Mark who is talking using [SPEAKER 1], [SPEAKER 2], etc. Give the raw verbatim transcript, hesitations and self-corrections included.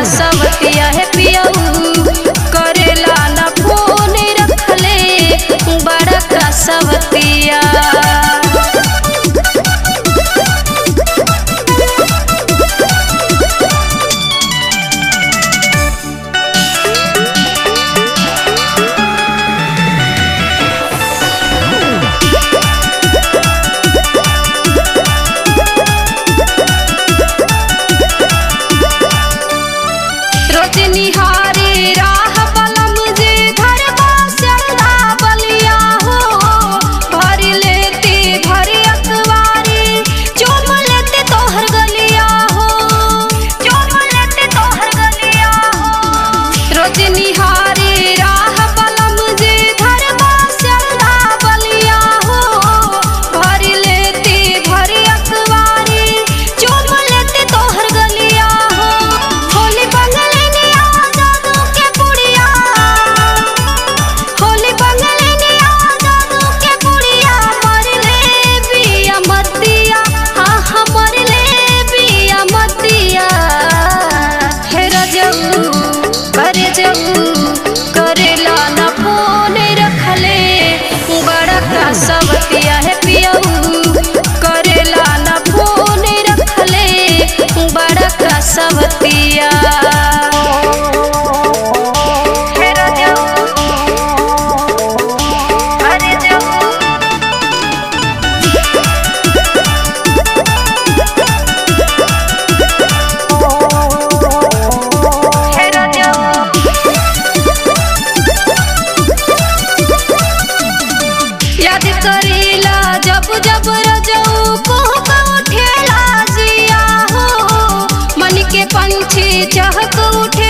[SPEAKER 1] सवतिया है पियऊ करेला न फोन रखले बड़ा का सवतिया। निहारी राह बलम जे घर बासरदा बलिया हो भर लेती भर अखबारी चुम लेते तोहर गलिया हो चुम लेते तोहर गलिया हो। रोज निहारी राह बलम जे घर बासरदा बलिया हो भर लेती भर अखबारी चुम लेते तोहर गलिया हो। होली बंगले करेला न फोन रखले बड़ा का सवतिया है पियऊ करेला न फोन रखले बड़ा का सवतिया। याद करेला जब जब रजऊ को उठेला जिया हो मन के पंछी चहक उठे